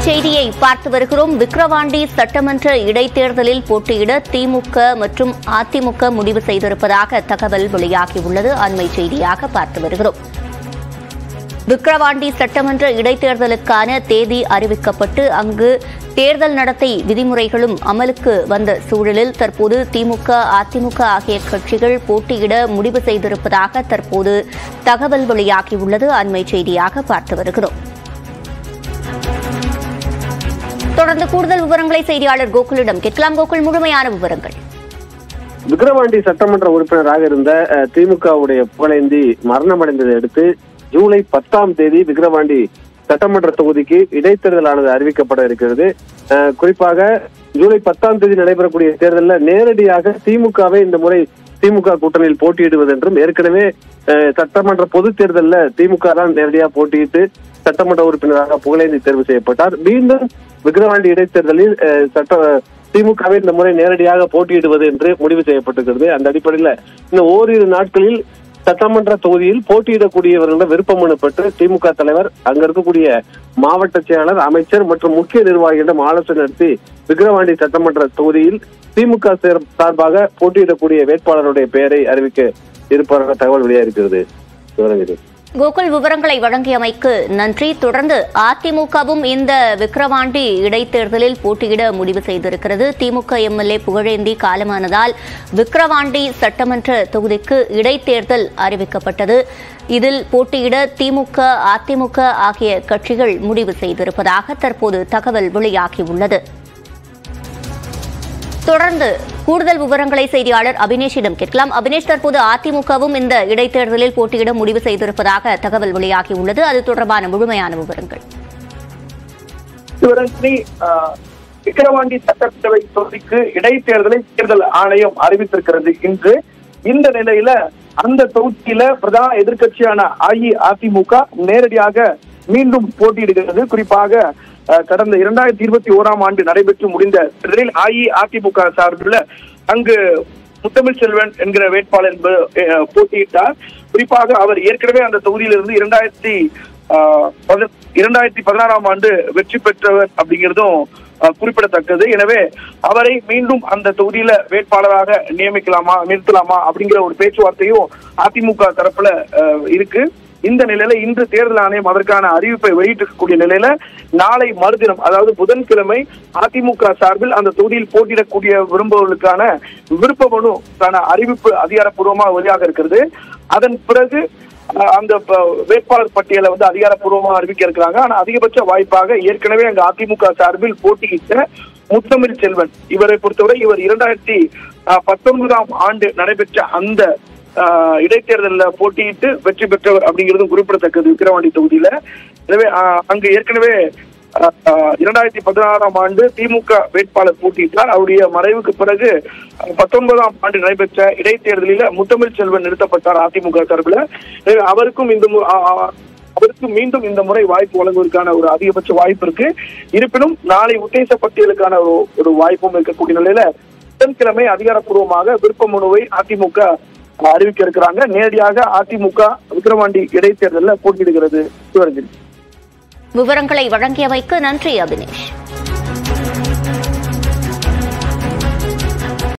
செய்தியை பார்த்து வருகிறோம். விக்கிரவாண்டி சட்டமன்ற இடைத்தேர்தலில் போட்டியிட திமுக மற்றும் அதிமுக முடிவு செய்திருப்பதாக தகவல் வெளியாகியுள்ளது. அண்மை செய்தியாக பார்த்து வருகிறோம். விக்கிரவாண்டி சட்டமன்ற இடைத்தேர்தலுக்கான தேதி அறிவிக்கப்பட்டு அங்கு தேர்தல் நடத்தை விதிமுறைகளும் அமலுக்கு வந்த சூழலில் தற்போது திமுக, அதிமுக ஆகிய கட்சிகள் போட்டியிட முடிவு செய்திருப்பதாக தற்போது தகவல் வெளியாகியுள்ளது. அண்மை செய்தியாக பார்த்து வருகிறோம். தொடர்ந்து கூடுதல் விவரங்களை செய்தியாளர் கோகுலிடம் கேட்கலாம். கோகுல், முழுமையான விவரங்கள். விக்கிரவாண்டி சட்டமன்ற உறுப்பினராக இருந்த திமுகவுடைய புகழேந்தி மரணமடைந்ததை அடுத்து ஜூலை 10ஆம் தேதி விக்கிரவாண்டி சட்டமன்ற தொகுதிக்கு இடைத்தேர்தலானது அறிவிக்கப்பட இருக்கிறது. குறிப்பாக ஜூலை 10ஆம் தேதி நடைபெறக்கூடிய தேர்தலில் நேரடியாக திமுகவை இந்த முறை திமுக கூட்டணியில் போட்டியிடுவது என்றும், ஏற்கனவே சட்டமன்ற பொது தேர்தலில் திமுக தான் நேரடியாக போட்டியிட்டு சட்டமன்ற உறுப்பினராக புகழேந்தி தேர்வு செய்யப்பட்டார். மீண்டும் விக்கிரவாண்டி இடைத்தேர்தலில் திமுகவை இந்த முறை நேரடியாக போட்டியிடுவது என்று முடிவு செய்யப்பட்டிருக்கிறது. அந்த அடிப்படையில் இன்னும் ஓரிரு நாட்களில் சட்டமன்ற தொகுதியில் போட்டியிடக்கூடியவர்களிடம் விருப்ப மனு பெற்று திமுக தலைவர், அங்க இருக்கக்கூடிய மாவட்ட செயலாளர், அமைச்சர் மற்றும் முக்கிய நிர்வாகிகளிடம் ஆலோசனை நடத்தி விக்கிரவாண்டி சட்டமன்ற தொகுதியில் திமுக சார்பாக போட்டியிடக்கூடிய வேட்பாளருடைய பெயரை அறிவிக்க இருப்பதாக தகவல் வெளியாகிறது. கோகுல், விவரங்களை வழங்கியமைக்கு நன்றி. தொடர்ந்து அதிமுகவும் இந்த விக்கிரவாண்டி இடைத்தேர்தலில் போட்டியிட முடிவு செய்திருக்கிறது. திமுக எம்எல்ஏ புகழேந்தி காலமானதால் விக்கிரவாண்டி சட்டமன்ற தொகுதிக்கு இடைத்தேர்தல் அறிவிக்கப்பட்டது. இதில் போட்டியிட திமுக, அதிமுக ஆகிய கட்சிகள் முடிவு செய்திருப்பதாக தற்போது தகவல் வெளியாகியுள்ளது. தொடர்ந்து கூடுதல் விவரங்களை செய்தியாளர் அபினேஷிடம் கேட்கலாம். அபினேஷ், தற்போது அதிமுகவும் இந்த இடைத்தேர்தலில் போட்டியிட முடிவு செய்திருப்பதாக தகவல் வெளியாகியுள்ளது. அது தொடர்பான முழுமையான விவரங்கள். விக்கிரவாண்டி சட்டப்பேரவை தொகுதிக்கு இடைத்தேர்தலை தேர்தல் ஆணையம் அறிவித்திருக்கிறது இன்று. இந்த நிலையில அந்த தொகுதியில பிரதான எதிர்கட்சியான அஇஅதிமுக நேரடியாக மீண்டும் போட்டியிடுகிறது. குறிப்பாக கடந்த 2021ஆம் ஆண்டு நடைபெற்று முடிந்த தேர்தலில் அஇஅதிமுக சார்பில் அங்கு முத்தமிழ் செல்வன் என்கிற வேட்பாளர் போட்டியிட்டார். குறிப்பாக அவர் ஏற்கனவே அந்த தொகுதியிலிருந்து 2016ஆம் ஆண்டு வெற்றி பெற்றவர் அப்படிங்கிறதும் குறிப்பிடத்தக்கது. எனவே அவரை மீண்டும் அந்த தொகுதியில வேட்பாளராக நிறுத்தலாமா அப்படிங்கிற ஒரு பேச்சுவார்த்தையும் அதிமுக தரப்புல இருக்கு. இந்த நிலையில இன்று தேர்தல் ஆணையம் அதற்கான அறிவிப்பை வெளியிட்டிருக்கக்கூடிய நிலையில நாளை மறுதினம், அதாவது புதன்கிழமை, அதிமுக சார்பில் அந்த தொகுதியில் போட்டியிடக்கூடிய விரும்புவர்களுக்கான விருப்ப மனுக்கான அறிவிப்பு அதிகாரப்பூர்வமாக வெளியாக இருக்கிறது. அதன் பிறகு அந்த வேட்பாளர் பட்டியலை அதிகாரப்பூர்வமாக அறிவிக்க இருக்கிறாங்க. ஆனா அதிகபட்ச வாய்ப்பாக ஏற்கனவே அங்க அதிமுக சார்பில் போட்டியிட்ட முத்தமிழ் செல்வன், இவரை பொறுத்தவரை இவர் 2019ஆம் ஆண்டு நடைபெற்ற அந்த இடைத்தேர்தலில் போட்டியிட்டு வெற்றி பெற்றவர் அப்படிங்கிறதும் குறிப்பிடத்தக்கது விக்கிரவாண்டி தொகுதியில. எனவே அங்கு ஏற்கனவே 2016ஆம் ஆண்டு திமுக வேட்பாளர் போட்டியிட்டார். அவருடைய மறைவுக்கு பிறகு 19ஆம் ஆண்டு நடைபெற்ற இடைத்தேர்தலில் முத்தமிழ் செல்வன் நிறுத்தப்பட்டார் அதிமுக சார்பில். அவருக்கும் மீண்டும் இந்த முறை வாய்ப்பு வழங்குவதற்கான ஒரு அதிகபட்ச வாய்ப்பு இருக்கு. இருப்பினும் நாளை உத்தேச பட்டியலுக்கான ஒரு வாய்ப்பும் இருக்கக்கூடிய நிலையில புதன்கிழமை அதிகாரப்பூர்வமாக விருப்ப மனுவை அதிமுக அறிவிக்க இருக்கிறாங்க. நேரடியாக அதிமுக விக்கிரவாண்டி இடைத்தேர்தலில் போட்டியிடுகிறது. விவரங்களை வழங்கியமைக்கு நன்றி அபினேஷ்.